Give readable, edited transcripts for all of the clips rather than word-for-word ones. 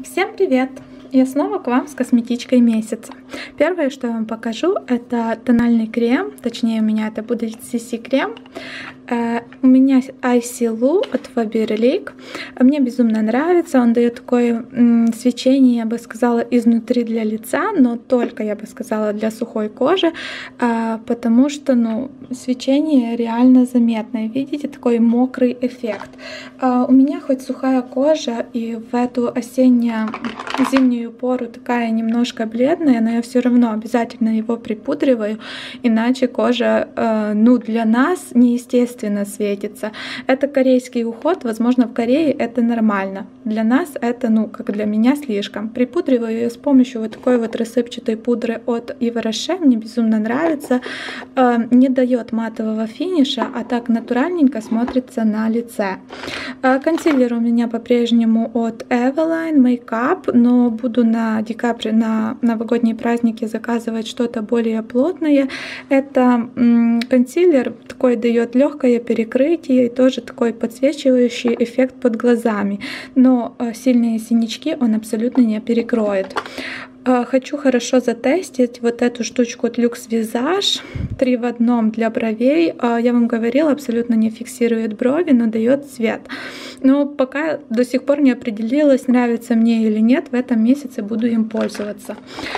Всем привет! Я снова к вам с косметичкой месяца. Первое, что я вам покажу, это тональный крем, точнее у меня это будет CC крем. У меня Icy Lou от Faberlic. Мне безумно нравится, он дает такое свечение, я бы сказала, изнутри для лица, но только, я бы сказала, для сухой кожи, потому что, свечение реально заметное. Видите, такой мокрый эффект. У меня хоть сухая кожа, и в эту осенне-зимнюю пору такая немножко бледная, но я все равно обязательно его припудриваю, иначе кожа, для нас неестественно светится. Это корейский уход, возможно, в Корее это нормально. Для нас это, как для меня, слишком. Припудриваю ее с помощью вот такой вот рассыпчатой пудры от Yves Rocher, мне безумно нравится. Не дает матового финиша, а так натуральненько смотрится на лице. Консилер у меня по-прежнему от Eveline Makeup, но буду на декабрь, на новогодние праздники заказывать что-то более плотное. Это консилер такой дает легкое перекрытие и тоже такой подсвечивающий эффект под глазами, но сильные синячки он абсолютно не перекроет. Хочу хорошо затестить вот эту штучку от Luxe Visage 3 в 1 для бровей. Я вам говорила, абсолютно не фиксирует брови, но дает цвет. Но пока до сих пор не определилась, нравится мне или нет, в этом месяце буду им пользоваться.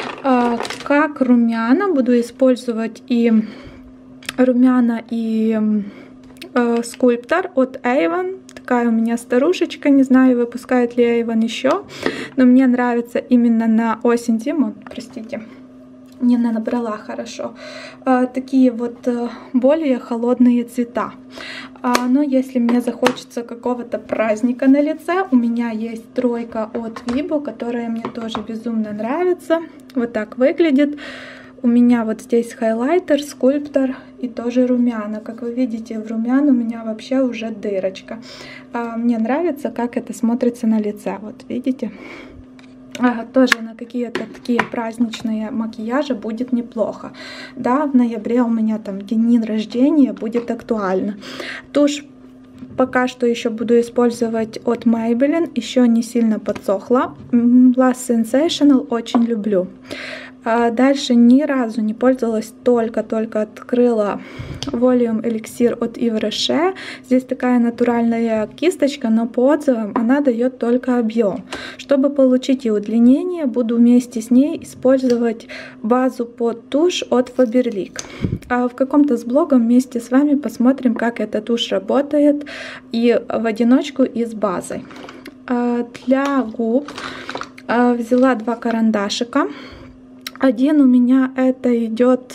Как румяна буду использовать и румяна, и скульптор от Avon. Такая у меня старушечка, не знаю, выпускает ли Avon еще, но мне нравится именно на осень-зиму, простите, не набрала хорошо, такие вот более холодные цвета. Но если мне захочется какого-то праздника на лице, у меня есть тройка от Vibo, которая мне тоже безумно нравится. Вот так выглядит. У меня вот здесь хайлайтер, скульптор и тоже румяна. Как вы видите, в румян у меня вообще уже дырочка. Мне нравится, как это смотрится на лице. Вот видите? Тоже на какие-то такие праздничные макияжи будет неплохо. Да, в ноябре у меня там день рождения, будет актуально. Тушь пока что еще буду использовать от Maybelline, еще не сильно подсохла. Last Sensational очень люблю. Дальше ни разу не пользовалась, только открыла Volume Elixir от Yves Rocher. Здесь такая натуральная кисточка, но по отзывам она дает только объем. Чтобы получить и удлинение, буду вместе с ней использовать базу под тушь от Faberlic. В каком-то с блогом вместе с вами посмотрим, как эта тушь работает и в одиночку, и с базой. Для губ взяла 2 карандашика. Один у меня это идет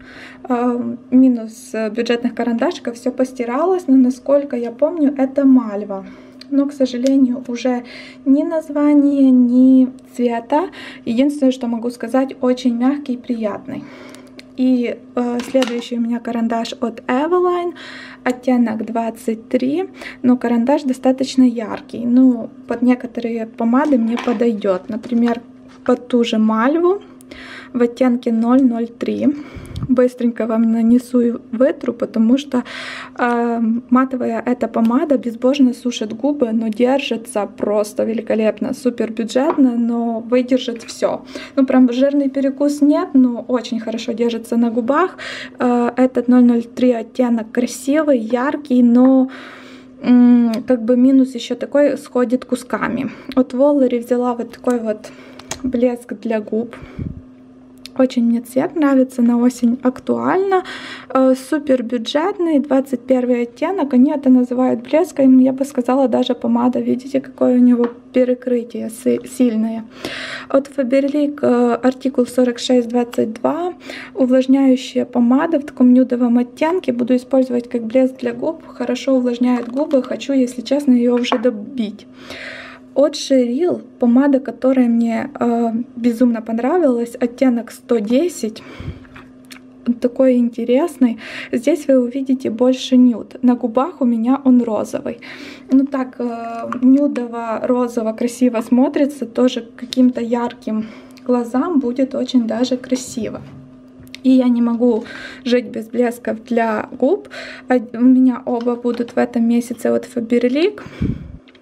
минус бюджетных карандашиков, все постиралось, но насколько я помню, это Мальва. Но, к сожалению, уже ни названия, ни цвета. Единственное, что могу сказать, очень мягкий и приятный. И следующий у меня карандаш от Eveline, оттенок 23, но карандаш достаточно яркий. Под некоторые помады мне подойдет. Например, под ту же Мальву в оттенке 003. Быстренько вам нанесу и вытру, потому что матовая эта помада безбожно сушит губы, но держится просто великолепно, супер бюджетно, но выдержит все. Прям жирный перекус нет, но очень хорошо держится на губах. Этот 003 оттенок красивый, яркий, но как бы минус еще такой, сходит кусками. От Воллери взяла вот такой вот блеск для губ. Очень мне цвет нравится, на осень актуально. Супер бюджетный, 21 оттенок. Они это называют блеском, я бы сказала, даже помада. Видите, какое у него перекрытие сильное. От Faberlic артикул 4622. Увлажняющая помада в таком нюдовом оттенке. Буду использовать как блеск для губ. Хорошо увлажняет губы. Хочу, если честно, ее уже добить. От Sheryl помада, которая мне безумно понравилась, оттенок 110, такой интересный. Здесь вы увидите больше нюд. На губах у меня он розовый. Так нюдово-розово красиво смотрится, тоже каким-то ярким глазам будет очень даже красиво. И я не могу жить без блесков для губ. У меня оба будут в этом месяце от Faberlic.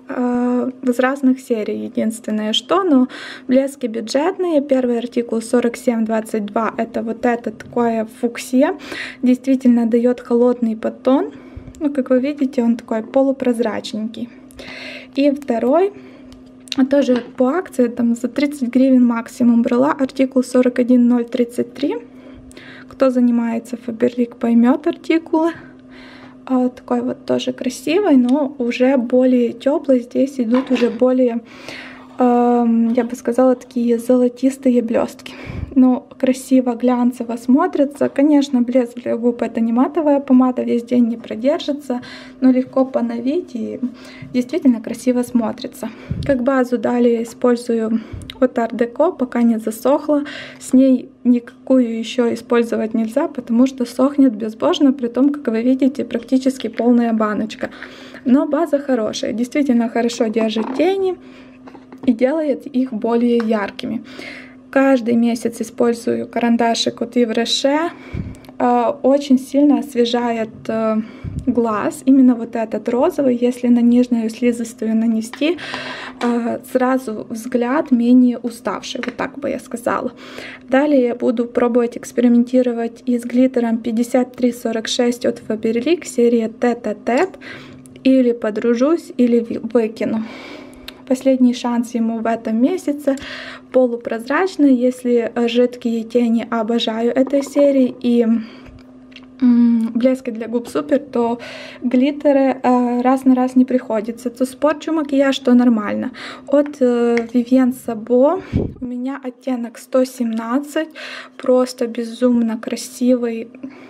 из разных серий, единственное что, но блески бюджетные. Первый артикул 4722, это вот это такое фуксия, действительно дает холодный подтон, ну, как вы видите, он такой полупрозрачненький. И второй, тоже по акции, там за 30 гривен максимум брала, артикул 41033. Кто занимается Faberlic, поймет артикулы. Такой вот тоже красивый, но уже более теплый. Здесь идут уже более, я бы сказала, такие золотистые блестки. Но красиво, глянцево смотрится. Конечно, блеск для губ — это не матовая помада, весь день не продержится, но легко поновить и действительно красиво смотрится. Как базу далее использую от Art Deco, пока не засохла. С ней никакую еще использовать нельзя, потому что сохнет безбожно, при том, как вы видите, практически полная баночка. Но база хорошая, действительно хорошо держит тени и делает их более яркими. Каждый месяц использую карандашик от Yves Rocher. Очень сильно освежает глаз. Именно вот этот розовый, если на нижнюю слизистую нанести, сразу взгляд менее уставший, вот так бы я сказала. Далее я буду пробовать экспериментировать и с глиттером 5346 от Faberlic, серия Tête-à-Tête. Или подружусь, или выкину. Последний шанс ему в этом месяце. Полупрозрачный, если жидкие тени обожаю этой серии и блески для губ супер, то глиттеры раз на раз не приходится. То спорчу макияж, то нормально. От Vivienne Sabo у меня оттенок 117, просто безумно красивый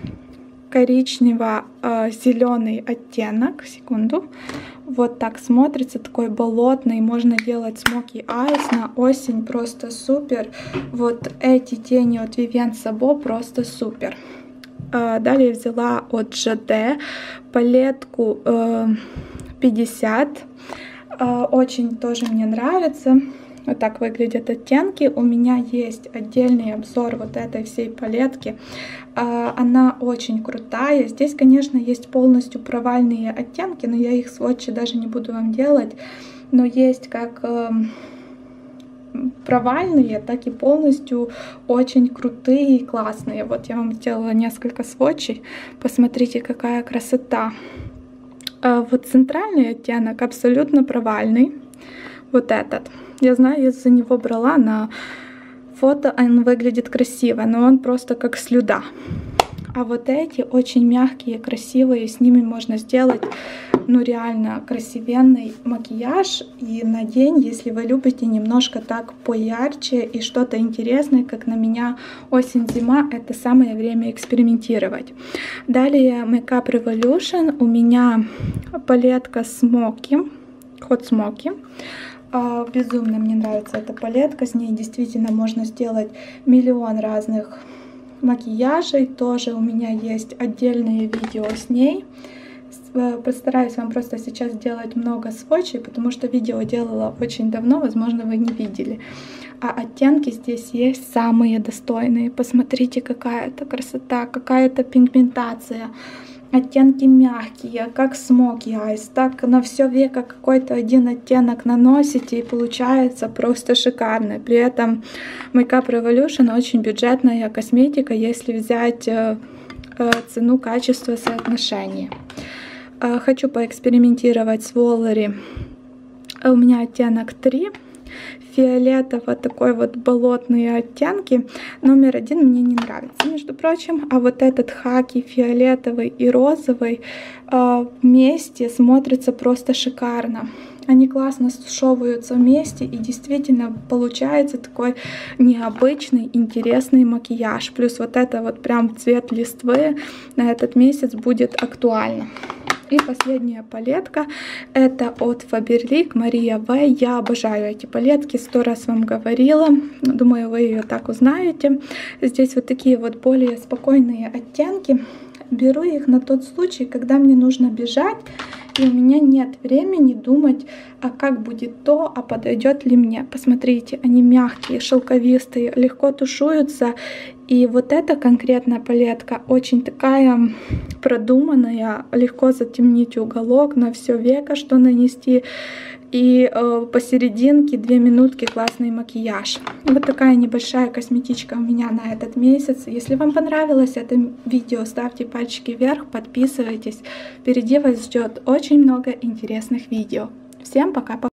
коричнево-зеленый оттенок. Секунду. Вот так смотрится, такой болотный. Можно делать смоки айс на осень, просто супер. Вот эти тени от Vivienne Sabo просто супер. Далее взяла от JD палетку 50. Очень тоже мне нравится. Вот так выглядят оттенки. У меня есть отдельный обзор вот этой всей палетки. Она очень крутая. Здесь, конечно, есть полностью провальные оттенки, но я их сводчи даже не буду вам делать. Но есть как провальные, так и полностью очень крутые и классные. Вот я вам сделала несколько сводчей. Посмотрите, какая красота. Вот центральный оттенок абсолютно провальный. Вот этот. Я знаю, я за него брала на фото, он выглядит красиво, но он просто как слюда. А вот эти очень мягкие, красивые, с ними можно сделать, ну, реально красивенный макияж. И на день, если вы любите немножко так поярче и что-то интересное, как на меня осень-зима, это самое время экспериментировать. Далее Makeup Revolution. У меня палетка Smoky, Hot Smoky. Безумно мне нравится эта палетка. С ней действительно можно сделать миллион разных макияжей. Тоже у меня есть отдельные видео с ней. Постараюсь вам просто сейчас сделать много сводчей, потому что видео делала очень давно, возможно, вы не видели. А оттенки здесь есть самые достойные. Посмотрите, какая-то красота, какая-то пигментация. Оттенки мягкие, как смоки айс, так на все веко какой-то один оттенок наносите, и получается просто шикарно. При этом Makeup Revolution очень бюджетная косметика, если взять цену-качество соотношение. Хочу поэкспериментировать с Воллери. У меня оттенок 3. Фиолетово, такой вот болотные оттенки. Номер 1 мне не нравится, между прочим. А вот этот хаки фиолетовый и розовый вместе смотрятся просто шикарно. Они классно стушевываются вместе, и действительно получается такой необычный, интересный макияж. Плюс вот это вот прям цвет листвы на этот месяц будет актуально. И последняя палетка, это от Faberlic Maria V. Я обожаю эти палетки, 100 раз вам говорила, думаю, вы ее так узнаете. Здесь вот такие вот более спокойные оттенки. Беру их на тот случай, когда мне нужно бежать, и у меня нет времени думать, а как будет то, а подойдет ли мне. Посмотрите, они мягкие, шелковистые, легко тушуются. И вот эта конкретная палетка очень такая продуманная, легко затемнить уголок, на все веко что нанести. и посерединке 2 минутки классный макияж. Вот такая небольшая косметичка у меня на этот месяц. Если вам понравилось это видео, ставьте пальчики вверх, подписывайтесь. Впереди вас ждет очень много интересных видео. Всем пока-пока!